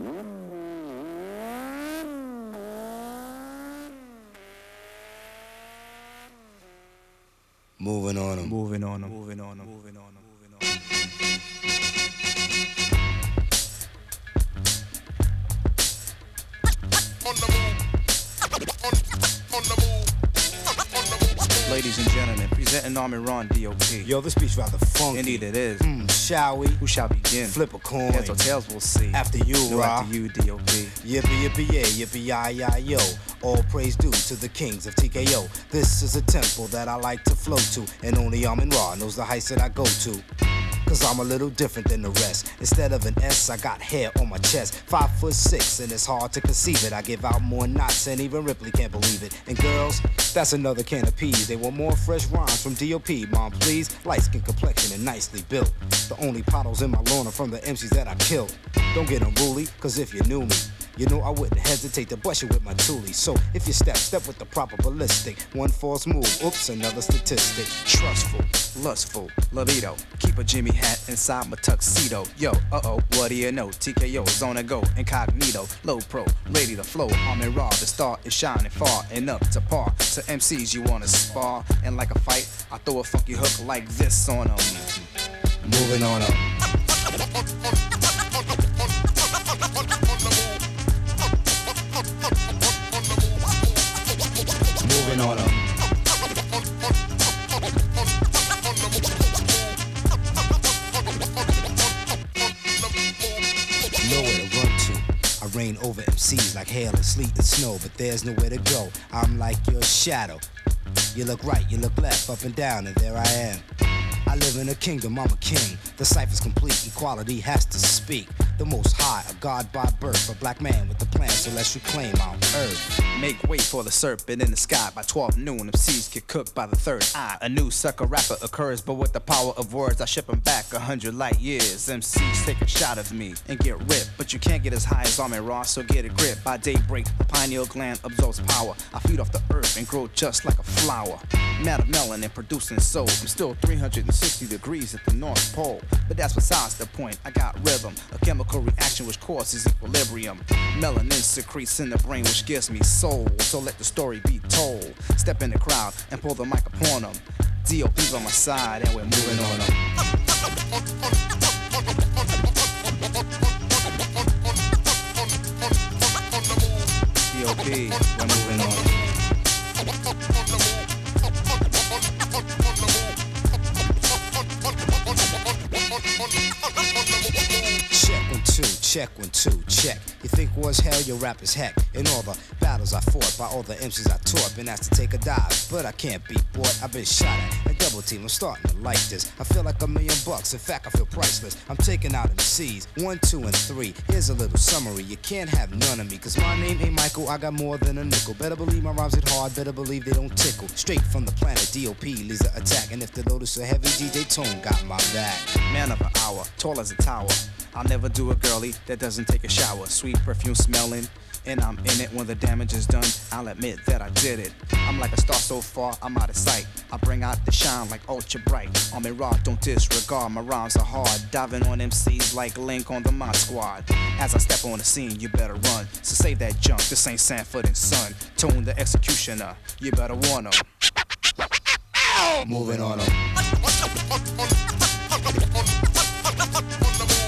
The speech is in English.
Moving on them. Moving on them. Moving on them. Moving on them. Moving on them. On the move. On the move. Ladies and gentlemen, presenting Armin Ron D.O.P. Yo, this beat's rather funky. Indeed it is. Shall we? Who shall begin? Flip a coin. Heads or tails, we'll see. After you, No, Ra. after you, D.O.P. Yippee, yippee, yay, yippee, yi, yo. All praise due to the kings of TKO. This is a temple that I like to flow to, and only Armin Ra knows the heights that I go to. Cause I'm a little different than the rest. Instead of an S, I got hair on my chest. 5'6", and it's hard to conceive it. I give out more knots, and even Ripley can't believe it. And girls, that's another can of peas. They want more fresh rhymes from D.O.P. Mom, please. Light skin complexion and nicely built. The only potholes in my lawn are from the MCs that I killed. Don't get unruly, cause if you knew me, you know I wouldn't hesitate to bust you with my toolie. So if you step with the proper ballistic. One false move, oops, another statistic. Trustful, lustful, libido. Keep a Jimmy hat inside my tuxedo. Yo, what do you know? TKO's on a go, incognito, low pro, ready to flow. Armin Ra, the star is shining far and up to par. To MCs you wanna spar, and like a fight, I throw a funky hook like this on 'em. Moving on up. Moving on up. Nowhere to run to. I rain over MCs like hail and sleet and snow, but there's nowhere to go. I'm like your shadow. You look right, you look left, up and down, and there I am. I live in a kingdom, I'm a king. The cipher's complete, equality has to speak. The most high, a god by birth, a black man with a plan, so let's reclaim our earth. Make way for the serpent in the sky. By 12 noon, MCs get cooked by the third eye. A new sucker rapper occurs, but with the power of words, I ship him back 100 light years. MCs take a shot of me and get ripped, but you can't get as high as Armin Ra, so get a grip. By daybreak, the pineal gland absorbs power. I feed off the earth and grow just like a flower. Mad of melanin producing soul. I'm still 360 degrees at the North Pole, but that's besides the point. I got rhythm, a chemical reaction which causes equilibrium. Melanin secretes in the brain which gives me soul. So let the story be told. Step in the crowd and pull the mic upon them. D.O.P's on my side and we're moving on them. D.O.P, we're moving on. Check 1, 2, check. You think war's hell, your rap is heck. In all the battles I fought, by all the MCs I taught, been asked to take a dive, but I can't be bought. I've been shot at and double team. I'm starting to like this. I feel like $1 million. In fact, I feel priceless. I'm taking out MCs 1, 2, and 3. Here's a little summary. You can't have none of me, cause my name ain't Michael. I got more than a nickel. Better believe my rhymes hit hard. Better believe they don't tickle. Straight from the planet D.O.P. leads the attack. And if the load is so heavy, DJ Tone got my back. Man of an hour, tall as a tower. I'll never do a girlie that doesn't take a shower. Sweet perfume smelling, and I'm in it when the damage is done. I'll admit that I did it. I'm like a star so far, I'm out of sight. I bring out the shine like ultra bright. Armin Ra, don't disregard, my rhymes are hard. Diving on MCs like Link on the Mod Squad. As I step on the scene, you better run. So save that junk, this ain't Sanford and Son. Tone the executioner, you better warn 'em. Moving on 'em.